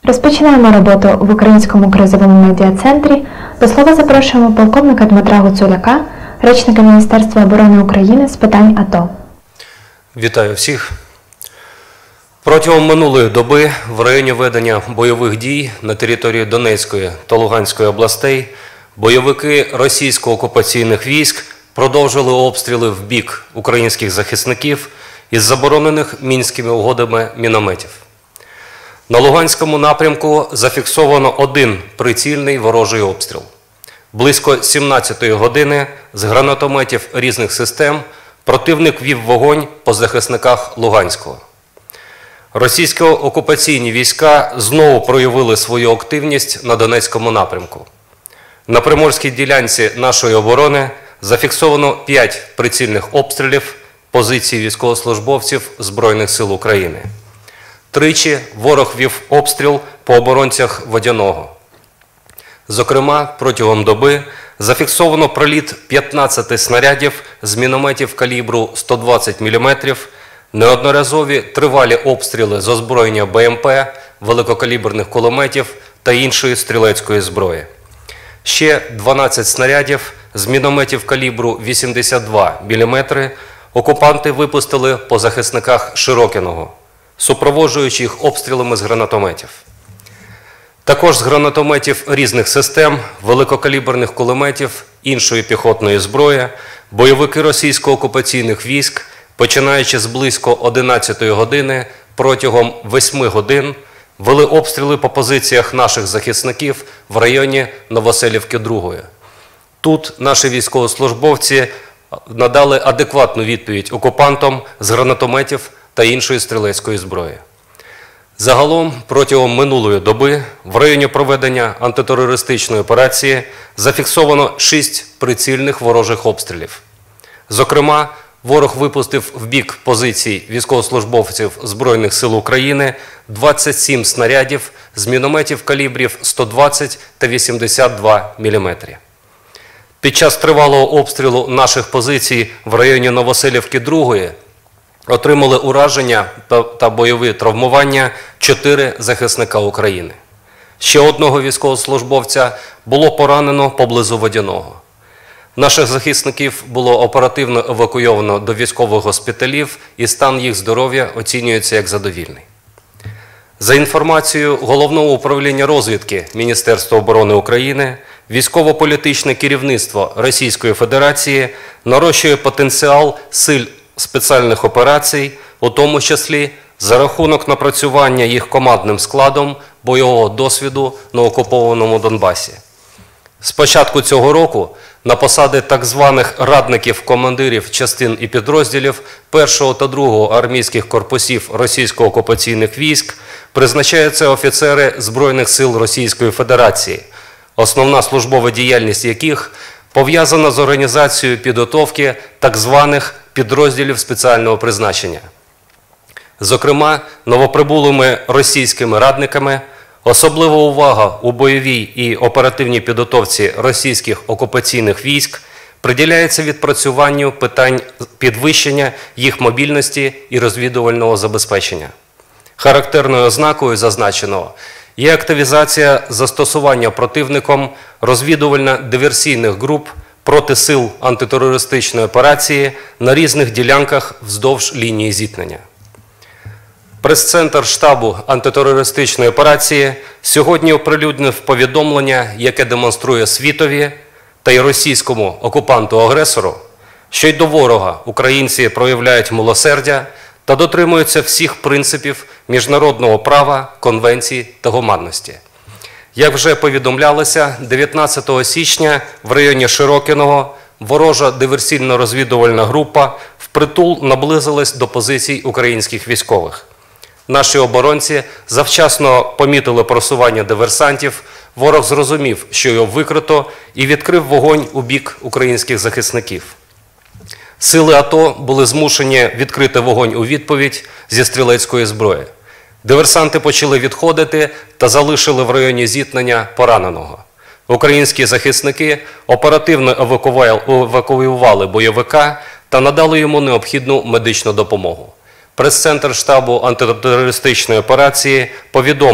Розпочинаємо роботу в Українському кризовому медіа-центрі. До слова запрошуємо полковника Дмитра Гуцуляка, речника Міністерства оборони України з питань АТО. Вітаю всіх. Протягом минулої доби в районі ведення бойових дій на території Донецької та Луганської областей бойовики російсько-окупаційних військ продовжили обстріли в бік українських захисників із заборонених Мінськими угодами мінометів. На Луганському напрямку зафіксовано один прицільний ворожий обстріл. Близько 17-ї години з гранатометів різних систем противник вів вогонь по захисниках Луганського. Російсько-окупаційні війська знову проявили свою активність на Донецькому напрямку. На Приморській ділянці нашої оборони зафіксовано 5 прицільних обстрілів позицій військовослужбовців Збройних сил України. Тричі ворог вів обстріл по оборонцях Водяного. Зокрема, протягом доби зафіксовано проліт 15 снарядів з мінометів калібру 120 мм, неодноразові тривалі обстріли з озброєння БМП, великокаліберних кулеметів та іншої стрілецької зброї. Ще 12 снарядів з мінометів калібру 82 мм окупанти випустили по захисниках Широкиного, супроводжуючи їх обстрілами з гранатометів. Також з гранатометів різних систем, великокаліберних кулеметів, іншої піхотної зброї, бойовики російсько-окупаційних військ, починаючи з близько 11-ї години, протягом 8 годин, вели обстріли по позиціях наших захисників в районі Новоселівки 2. Тут наші військовослужбовці надали адекватну відповідь окупантам з гранатометів та іншої стрілецької зброї. Загалом, протягом минулої доби в районі проведення антитерористичної операції зафіксовано 6 прицільних ворожих обстрілів. Зокрема, ворог випустив в бік позицій військовослужбовців Збройних сил України 27 снарядів з мінометів калібрів 120 та 82 мм. Під час тривалого обстрілу наших позицій в районі Новоселівки 2 отримали ураження та бойові травмування 4 захисника України. Ще одного військовослужбовця було поранено поблизу Водяного. Наших захисників було оперативно евакуйовано до військових госпіталів і стан їх здоров'я оцінюється як задовільний. За інформацією Головного управління розвідки Міністерства оборони України, військово-політичне керівництво Російської Федерації нарощує потенціал сил спеціальних операцій, у тому числі за рахунок напрацювання їх командним складом бойового досвіду на окупованому Донбасі. З початку цього року на посади так званих радників командирів частин і підрозділів 1-го та 2-го армійських корпусів російсько-окупаційних військ призначаються офіцери Збройних сил Російської Федерації, основна службова діяльність яких пов'язана з організацією підготовки так званих підрозділів спеціального призначення. Зокрема, новоприбулими російськими радниками особлива увага у бойовій і оперативній підготовці російських окупаційних військ приділяється відпрацюванню питань підвищення їх мобільності і розвідувального забезпечення. Характерною ознакою зазначеного є активізація застосування противником розвідувально-диверсійних груп проти сил антитерористичної операції на різних ділянках вздовж лінії зіткнення. Прес-центр штабу антитерористичної операції сьогодні оприлюднив повідомлення, яке демонструє світові та й російському окупанту-агресору, що й до ворога українці проявляють милосердя та дотримуються всіх принципів міжнародного права, конвенцій та гуманності. Як вже повідомлялося, 19 січня в районі Широкиного ворожа диверсійно-розвідувальна група впритул наблизилась до позицій українських військових. Наші оборонці завчасно помітили просування диверсантів, ворог зрозумів, що його викрито, і відкрив вогонь у бік українських захисників. Сили АТО були змушені відкрити вогонь у відповідь зі стрілецької зброї. Диверсанти почали відходити та залишили в районі зіткнення пораненого. Українські захисники оперативно евакуювали бойовика та надали йому необхідну медичну допомогу. Прес-центр штабу антитерористичної операції повідомив,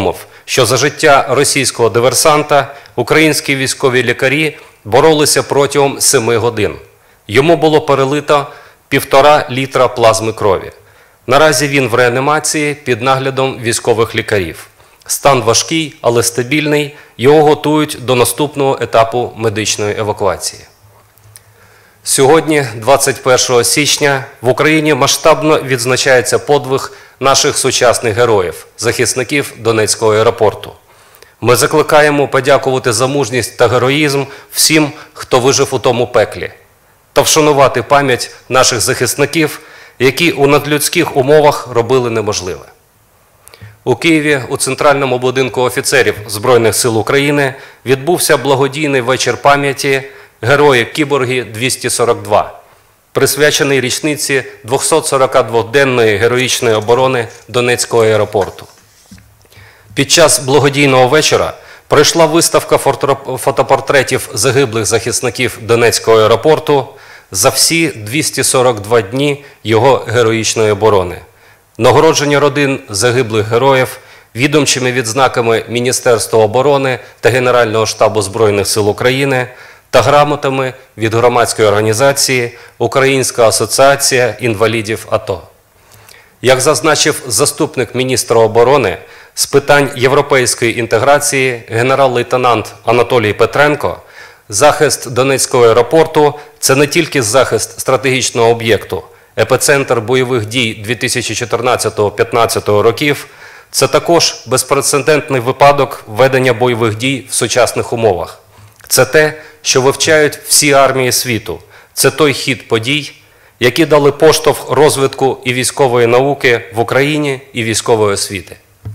що за життя російського диверсанта українські військові лікарі боролися протягом 7 годин. Йому було перелито 1,5 літра плазми крові. Наразі він в реанімації під наглядом військових лікарів. Стан важкий, але стабільний, його готують до наступного етапу медичної евакуації. Сьогодні, 21 січня, в Україні масштабно відзначається подвиг наших сучасних героїв, захисників Донецького аеропорту. Ми закликаємо подякувати за мужність та героїзм всім, хто вижив у тому пеклі, та вшанувати пам'ять наших захисників, які у надлюдських умовах робили неможливе. У Києві у Центральному будинку офіцерів Збройних сил України відбувся благодійний вечір пам'яті «Герої-кіборги-242», присвячений річниці 242-денної героїчної оборони Донецького аеропорту. Під час благодійного вечора пройшла виставка фотопортретів загиблих захисників Донецького аеропорту за всі 242 дні його героїчної оборони. Нагородження родин загиблих героїв відомчими відзнаками Міністерства оборони та Генерального штабу Збройних сил України та грамотами від громадської організації «Українська асоціація інвалідів АТО». Як зазначив заступник міністра оборони з питань європейської інтеграції генерал-лейтенант Анатолій Петренко, захист Донецького аеропорту – це не тільки захист стратегічного об'єкту, епіцентр бойових дій 2014-2015 років, це також безпрецедентний випадок ведення бойових дій в сучасних умовах. Це те, що вивчають всі армії світу. Це той хід подій, які дали поштовх розвитку і військової науки в Україні, і військової освіти.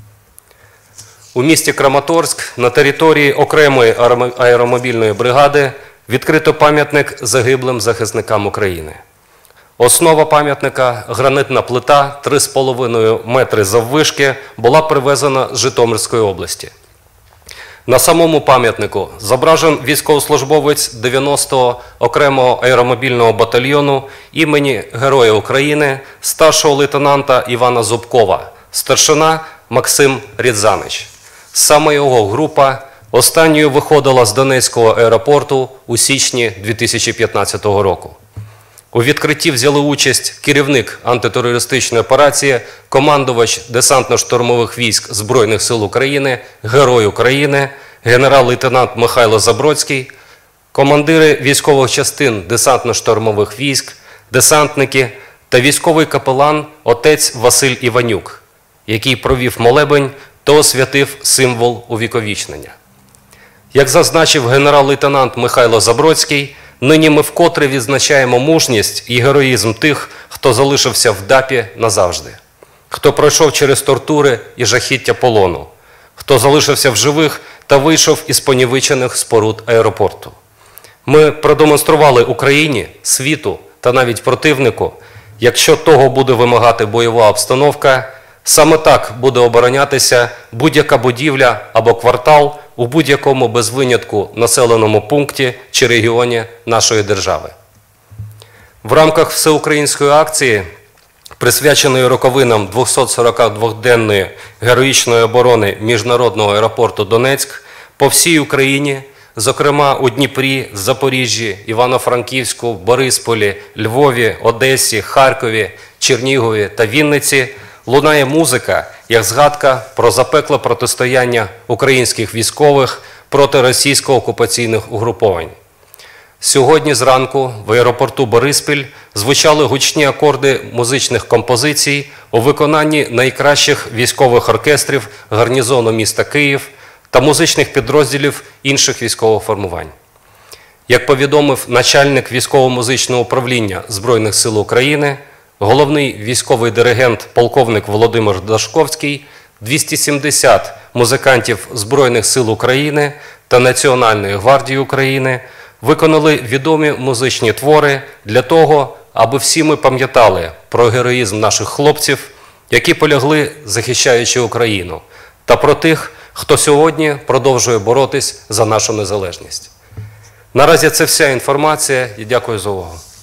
У місті Краматорськ на території окремої аеромобільної бригади відкрито пам'ятник загиблим захисникам України. Основа пам'ятника – гранитна плита 3,5 метри заввишки, була привезена з Житомирської області. На самому пам'ятнику зображен військовослужбовець 90-го окремого аеромобільного батальйону імені Героя України, старшого лейтенанта Івана Зубкова, старшина Максим Рідзанич. Саме його група останньою виходила з Донецького аеропорту у січні 2015 року. У відкритті взяли участь керівник антитерористичної операції, командувач десантно-штурмових військ Збройних сил України, Герой України, генерал-лейтенант Михайло Забродський, командири військових частин десантно-штурмових військ, десантники та військовий капелан отець Василь Іванюк, який провів молебень та освятив символ увіковічнення. Як зазначив генерал-лейтенант Михайло Забродський, нині ми вкотре відзначаємо мужність і героїзм тих, хто залишився в ДАПі назавжди, хто пройшов через тортури і жахіття полону, хто залишився в живих та вийшов із понівечених споруд аеропорту. Ми продемонстрували Україні, світу та навіть противнику, якщо того буде вимагати бойова обстановка, саме так буде оборонятися будь-яка будівля або квартал у будь-якому без винятку населеному пункті чи регіоні нашої держави. В рамках всеукраїнської акції, присвяченої роковинам 242-денної героїчної оборони Міжнародного аеропорту Донецьк, по всій Україні, зокрема у Дніпрі, Запоріжжі, Івано-Франківську, Борисполі, Львові, Одесі, Харкові, Чернігові та Вінниці, лунає музика, як згадка про запекле протистояння українських військових проти російсько-окупаційних угруповань. Сьогодні зранку в аеропорту Бориспіль звучали гучні акорди музичних композицій у виконанні найкращих військових оркестрів гарнізону міста Київ та музичних підрозділів інших військових формувань. Як повідомив начальник військово-музичного управління Збройних сил України, головний військовий диригент полковник Володимир Дашковський, 270 музикантів Збройних сил України та Національної гвардії України виконали відомі музичні твори для того, аби всі ми пам'ятали про героїзм наших хлопців, які полягли, захищаючи Україну, та про тих, хто сьогодні продовжує боротись за нашу незалежність. Наразі це вся інформація і дякую за увагу.